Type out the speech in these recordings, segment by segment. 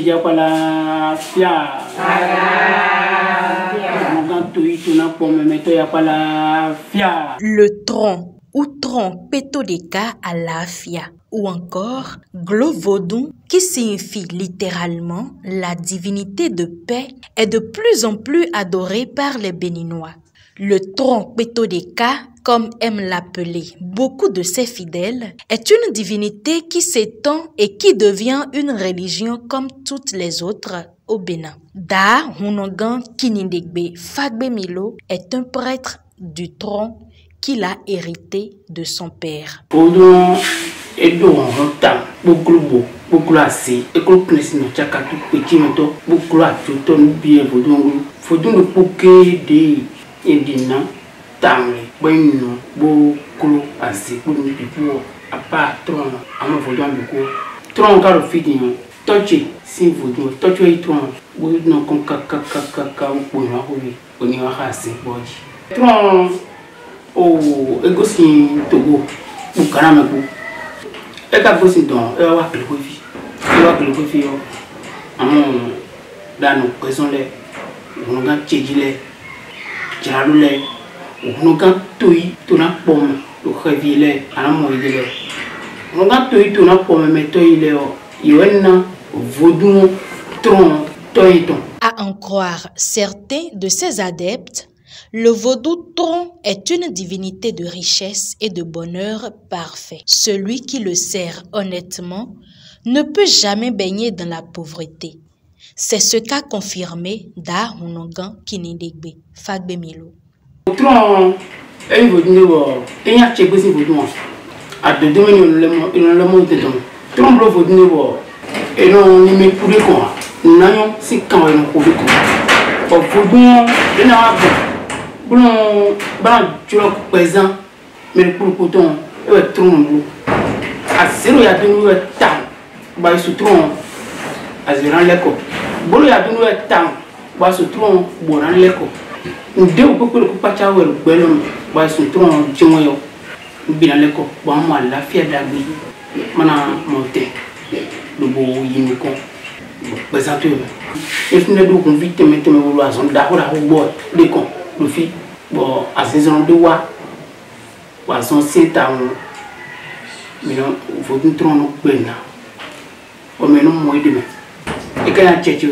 Le tronc ou tronc Petodeka Alafia ou encore Glo Vodun qui signifie littéralement la divinité de paix est de plus en plus adoré par les Béninois. Le tronc Petodeka, comme aiment l'appeler beaucoup de ses fidèles, est une divinité qui s'étend et qui devient une religion comme toutes les autres au Bénin. Da Hunongan Kinindegbe Fagbe Milo est un prêtre du tronc qu'il a hérité de son père. Oh, egosin Togo, Bukaramako. Eka gosin don, ewa kelkofi. Ewa kelkofi yo. Amon dano question le. Onoga chejile. Jarule. Onoga toi tona pomme. Le revile, anamo idele. Onoga toi tona pomme me toile yo. Yoena vodun tron toiton. À en croire certains de ses adeptes, le vaudou tronc est une divinité de richesse et de bonheur parfait. Celui qui le sert honnêtement ne peut jamais baigner dans la pauvreté. C'est ce qu'a confirmé Da Hunongan Kinindegbe Fagbe Milo. Tronc est vaudou, et y a chez vous vaudou. À deux domaines, il le monde de don. Tronc le vaudou, et non, il me pourrait quoi. Non, c'est quand il me pourrait quoi. Au vaudou, il n'a pas. Bon, tu es présent, mais pour le coton, il est trop long. À 0, il y a de nouveaux temps. Il se trouve à 0 l'écho. Bon, il y a de nouveaux temps. Il se trouve à l'écho. Nous devons que le coupage ou le bellum, il se trouve à Djomoyo. Bien l'écho. Bon, moi, la fière d'Agui. Maintenant, monter. Le beau Yimiko. Présenteur. Et si nous devons convicter maintenant à son d'accord à boire les cons. Le fils, bon, à saison de wa, à son 7 ans, mais non, il faut que nous trouvions nos peines. Au moins, nous demain. Et quand il y a un tchétchou,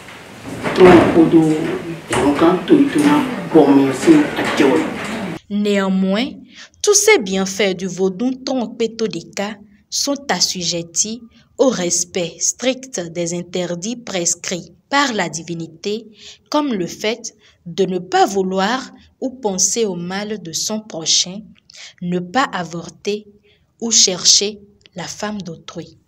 néanmoins, tous ces bienfaits du vaudou tronc Petodeka sont assujettis au respect strict des interdits prescrits par la divinité, comme le fait de ne pas vouloir ou penser au mal de son prochain, ne pas avorter ou chercher la femme d'autrui.